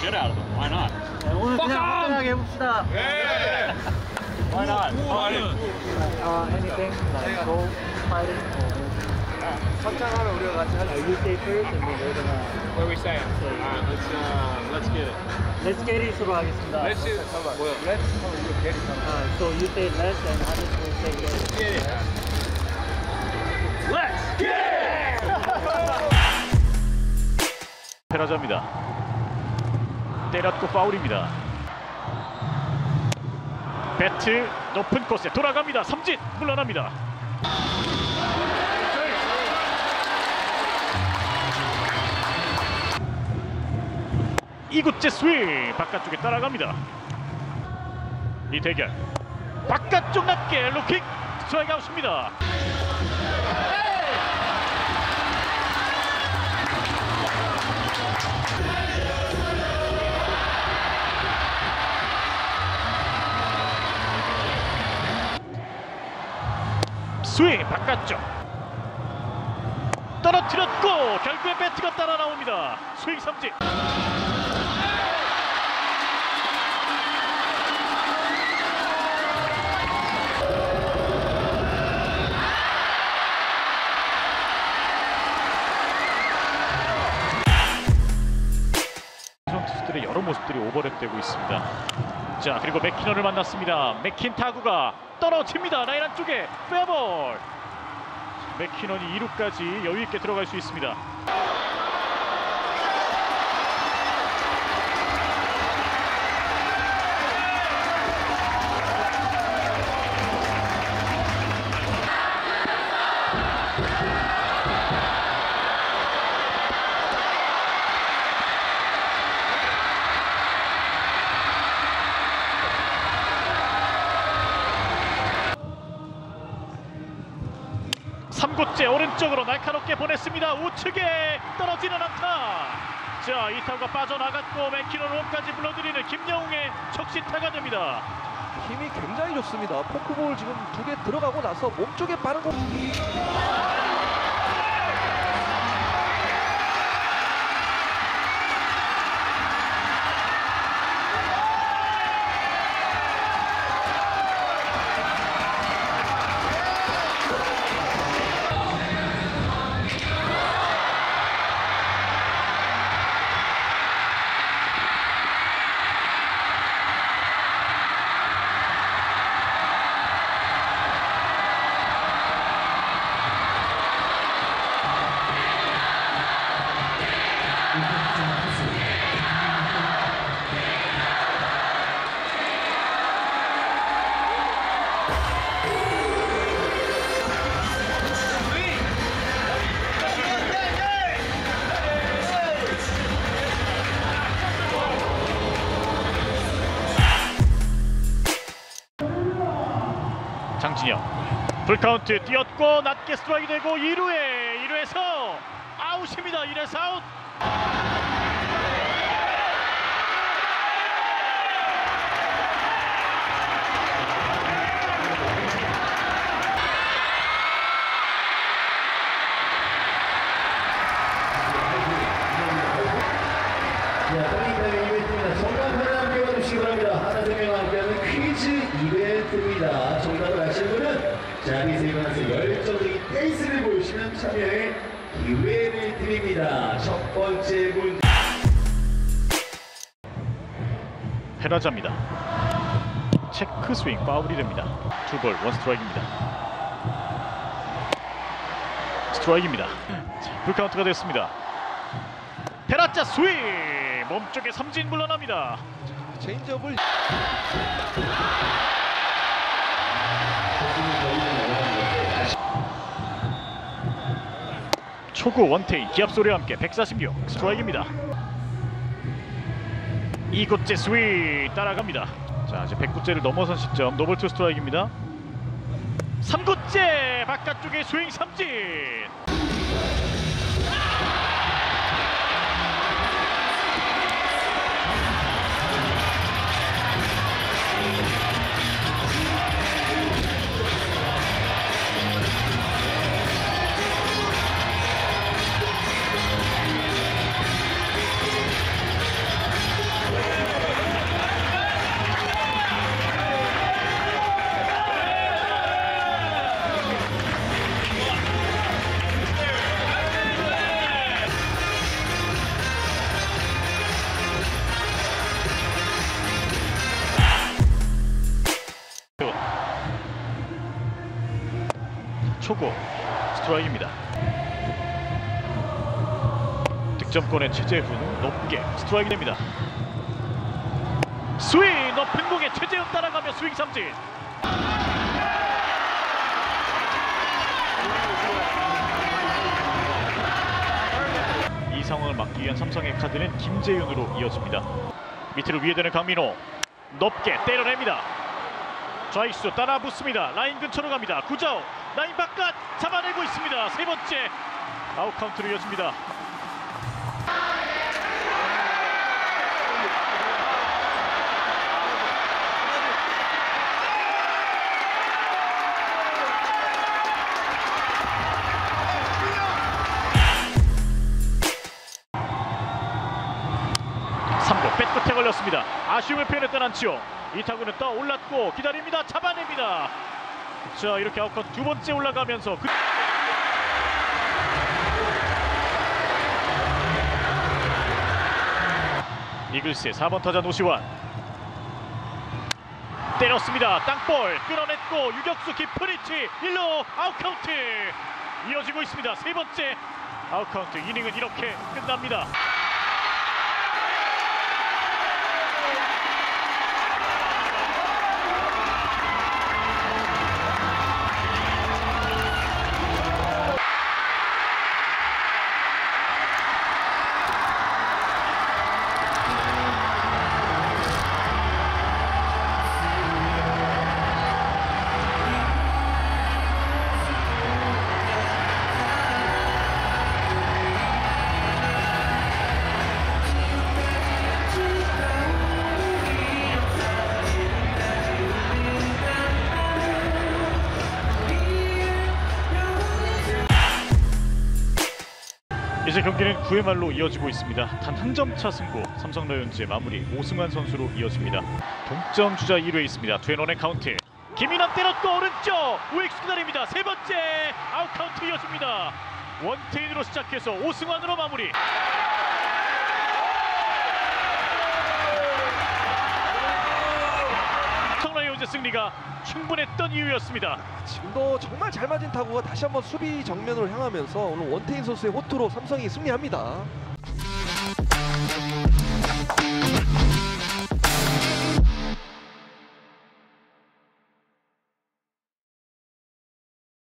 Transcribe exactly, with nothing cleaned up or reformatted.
shit out of them. Why not? 네, 오늘 그냥 화끈하게 해봅시다. Yeah. Why not? Uh, anything like go fighting or 선장하면 우리가 같이 하자. you say first and then we're gonna What are we saying? Alright, let's uh, let's get it. let's get it으로 하겠습니다. Let's do. 뭐야? Let's 하면 이거 get it. Uh, so you say let's and others will say get. Get it. Let's get it. 페라자입니다. 때렸고 파울입니다. 배트 높은 코스에 돌아갑니다. 삼진 물러납니다. 이구째 스윙 바깥쪽에 따라갑니다. 이 대결 바깥쪽 낮게 루킹 스트라이크 아웃입니다. 스윙 바깥쪽 떨어뜨렸고 결국에 배트가 따라 나옵니다. 스윙 삼진. 투수들의 여러 모습들이 오버랩되고 있습니다. 자, 그리고 맥키넌을 만났습니다. 맥킨 타구가 떨어집니다. 라인 안쪽에 페어볼. 맥키넌이 이 루까지 여유있게 들어갈 수 있습니다. 삼 구째 오른쪽으로 날카롭게 보냈습니다. 우측에 떨어지는 안타. 자, 이 타구가 빠져나갔고 맥키넌 홈까지 불러들이는 김영웅의 적시타가 됩니다. 힘이 굉장히 좋습니다. 포크볼 지금 두 개 들어가고 나서 몸쪽에 빠른 공. 장진영 풀카운트 뛰었고 낮게 스트라이크 되고 이 루에 일 루에서 아웃입니다. 일 루에서 아웃. 이벤트입니다. 정답을 아시는 분은 자리에서 일어나서 열정적인 페이스를 보여주시면 참여의 기회를 드립니다. 첫 번째 문 페라자입니다. 체크 스윙 파울이 됩니다. 투볼 원 스트라이크입니다. 스트라이크입니다. 자, 풀카운트가 됐습니다. 페라자 스윙 몸쪽에 삼진 물러납니다. 체인지업을 초구 원테인 기합 소리와 함께 백사십육 스트라이크입니다. 이 구째 스윙 따라갑니다. 자, 이제 백 구째를 넘어선 시점 노볼 투 스트라이크입니다. 삼 구째 바깥쪽에 스윙 삼진. 초고 스트라이크입니다. 득점권의 최재훈 높게 스트라이크 됩니다. 스윙 높은 공에 최재훈 따라가며 스윙 삼진. 이 상황을 막기 위한 삼성의 카드는 김재윤으로 이어집니다. 밑으로 위에 되는 강민호 높게 때려냅니다. 좌익수 따라 붙습니다. 라인 근처로 갑니다. 구자욱 라인 바깥 잡아내고 있습니다. 세 번째 아웃 카운트로 이어집니다. 삼 구 백끝에 걸렸습니다. 아쉬움을 표현했던 안치홍. 이 타구는 떠 올랐고 기다립니다. 잡아냅니다. 자, 이렇게 아웃카운트 두 번째 올라가면서 그... 이글스의 사 번 타자 노시환 때렸습니다. 땅볼 끌어냈고 유격수 깊은 위치 일 루 아웃카운트 이어지고 있습니다. 세 번째 아웃카운트. 이닝은 이렇게 끝납니다. 이제 경기는 구 회 말로 이어지고 있습니다. 단 한 점 차 승부. 삼성 라이온즈의 마무리 오승환 선수로 이어집니다. 동점 주자 이 루에 있습니다. 투 앤 원의 카운트. 김인환 때렸고 오른쪽 우익수 기다립니다. 세 번째 아웃 카운트 이어집니다. 원태인으로 시작해서 오승환으로 마무리. 삼성 라이온즈 승리가 충분했던 이유였습니다. 지금도 정말 잘 맞은 타구가 다시 한번 수비 정면으로 향하면서 오늘 원태인 선수의 호투로 삼성이 승리합니다.